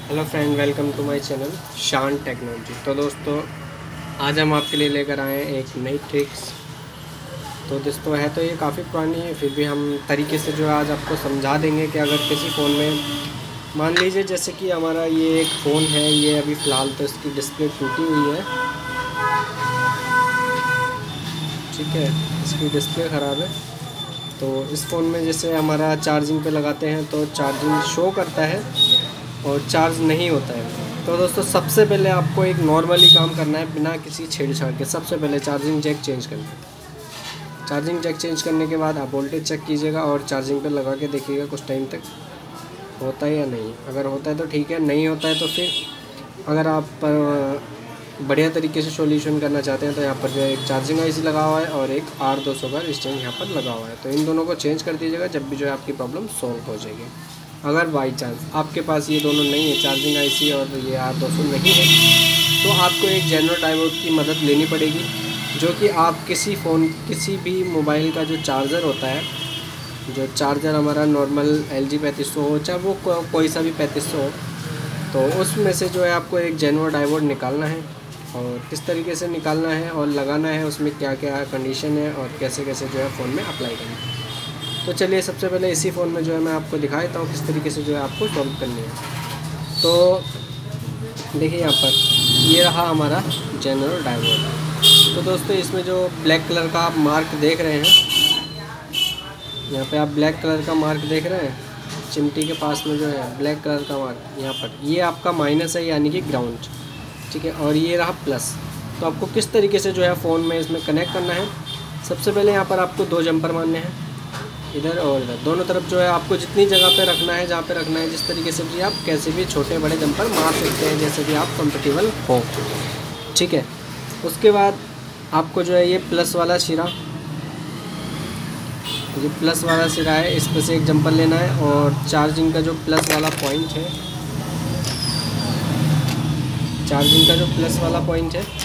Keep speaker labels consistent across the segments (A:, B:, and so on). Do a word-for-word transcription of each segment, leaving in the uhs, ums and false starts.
A: Hello friend, welcome to my channel Shan technology. तो दोस्तों, आज हम आपके लिए लेकर आए हैं एक नई ट्रिक्स। तो दोस्तों है तो ये काफ़ी पुरानी है, फिर भी हम तरीके से जो है आज आपको समझा देंगे कि अगर किसी फ़ोन में मान लीजिए जैसे कि हमारा ये एक फ़ोन है, ये अभी फ़िलहाल तो इसकी डिस्प्ले टूटी हुई है, ठीक है, इसकी डिस्प्ले ख़राब है। तो इस फ़ोन में जैसे हमारा चार्जिंग पे लगाते हैं तो चार्जिंग शो करता है और चार्ज नहीं होता है। तो दोस्तों सबसे पहले आपको एक नॉर्मली काम करना है बिना किसी छेड़छाड़ के। सबसे पहले चार्जिंग जैक चेंज करना है। चार्जिंग जैक चेंज करने के बाद आप वोल्टेज चेक कीजिएगा और चार्जिंग पे लगा के देखिएगा कुछ टाइम तक होता है या नहीं। अगर होता है तो ठीक है, नहीं होता है तो फिर अगर आप बढ़िया तरीके से सॉल्यूशन करना चाहते हैं तो यहाँ पर जो है एक चार्जिंग आईसी लगा हुआ है और एक आर दो सौ का स्टैंड यहाँ पर लगा हुआ है। तो इन दोनों को चेंज कर दीजिएगा जब भी जो है आपकी प्रॉब्लम सॉल्व हो जाएगी। अगर बाई चांस आपके पास ये दोनों नहीं है, चार्जिंग आईसी और ये आर दो सौ नहीं है, तो आपको एक जेनर डायोड की मदद लेनी पड़ेगी, जो कि आप किसी फ़ोन किसी भी मोबाइल का जो चार्जर होता है, जो चार्जर हमारा नॉर्मल एल जी पैंतीस सौ हो, चाहे वो को, कोई सा भी पैंतीस सौ हो, तो उसमें से जो है आपको एक जेनर डायोड निकालना है और किस तरीके से निकालना है और लगाना है, उसमें क्या क्या कंडीशन है और कैसे कैसे जो है फ़ोन में अप्लाई करना है। तो चलिए सबसे पहले इसी फ़ोन में जो है मैं आपको दिखा देता हूँ किस तरीके से जो है आपको सॉल्व करनी है। तो देखिए यहाँ पर ये रहा हमारा जेनर डायोड। तो दोस्तों इसमें जो ब्लैक कलर का आप मार्क देख रहे हैं, यहाँ पे आप ब्लैक कलर का मार्क देख रहे हैं, चिमटी के पास में जो है ब्लैक कलर का मार्क, यहाँ पर ये आपका माइनस है यानी कि ग्राउंड, ठीक है, और ये रहा प्लस। तो आपको किस तरीके से जो है फ़ोन में इसमें कनेक्ट करना है, सबसे पहले यहाँ पर आपको दो जंपर मारने हैं, इधर और इधर दोनों तरफ जो है आपको जितनी जगह पे रखना है, जहाँ पे रखना है, जिस तरीके से भी आप कैसे भी छोटे बड़े जंपर मार सकते हैं, जैसे भी आप कंफर्टेबल हो, ठीक है। उसके बाद आपको जो है ये प्लस वाला सिरा, ये प्लस वाला सिरा है, इस पर से एक जंपर लेना है और चार्जिंग का जो प्लस वाला पॉइंट है, चार्जिंग का जो प्लस वाला पॉइंट है,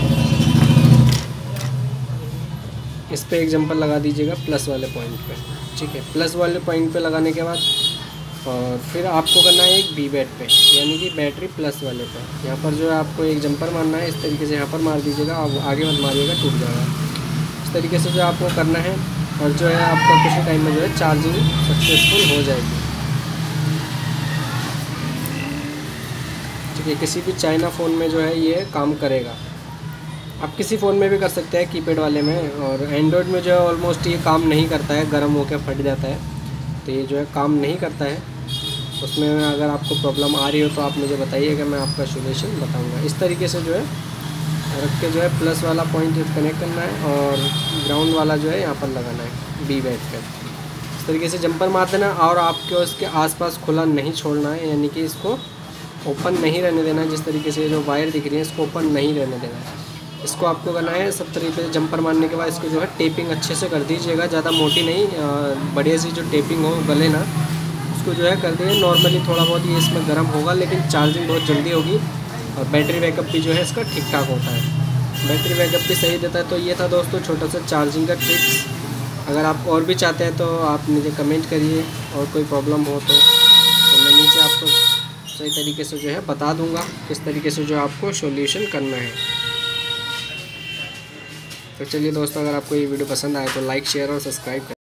A: इस पे एक जंपर लगा दीजिएगा प्लस वाले पॉइंट पे, ठीक है। प्लस वाले पॉइंट पे लगाने के बाद और फिर आपको करना है एक बी बैट पे, यानी कि बैटरी प्लस वाले पे। यहाँ पर जो है आपको एक जंपर मारना है, इस तरीके से यहाँ पर मार दीजिएगा और आगे मत मारिएगा, टूट जाएगा। इस तरीके से जो आपको करना है और जो है आपका कुछ टाइम में जो है चार्जिंग सक्सेसफुल हो जाएगी, ठीक है। किसी भी चाइना फ़ोन में जो है ये काम करेगा। आप किसी फ़ोन में भी कर सकते हैं, कीपैड वाले में, और एंड्रॉयड में जो है ऑलमोस्ट ये काम नहीं करता है, गर्म होकर फट जाता है, तो ये जो है काम नहीं करता है। उसमें अगर आपको प्रॉब्लम आ रही हो तो आप मुझे बताइएगा, मैं आपका सोल्यूशन बताऊंगा। इस तरीके से जो है रख के जो है प्लस वाला पॉइंट कनेक्ट करना है और ग्राउंड वाला जो है यहाँ पर लगाना है बी बैट पर। इस तरीके से जंपर मार देना और आपको इसके आसपास खुला नहीं छोड़ना है, यानी कि इसको ओपन नहीं रहने देना। जिस तरीके से जो वायर दिख रही है इसको ओपन नहीं रहने देना है। इसको आपको करना है सब तरीके से जंपर मारने के बाद इसको जो है टेपिंग अच्छे से कर दीजिएगा, ज़्यादा मोटी नहीं, बढ़िया सी जो टेपिंग हो गले ना, उसको जो है कर दिए। नॉर्मली थोड़ा बहुत ये इसमें गर्म होगा, लेकिन चार्जिंग बहुत जल्दी होगी और बैटरी बैकअप भी जो है इसका ठीक ठाक होता है, बैटरी बैकअप भी सही देता है। तो ये था दोस्तों छोटा सा चार्जिंग का ट्रिक्स। अगर आप और भी चाहते हैं तो आप मुझे कमेंट करिए, और कोई प्रॉब्लम हो तो, तो मैं नीचे आपको सही तरीके से जो है बता दूँगा किस तरीके से जो आपको सॉल्यूशन करना है। तो चलिए दोस्तों, अगर आपको ये वीडियो पसंद आए तो लाइक, शेयर और सब्सक्राइब करें।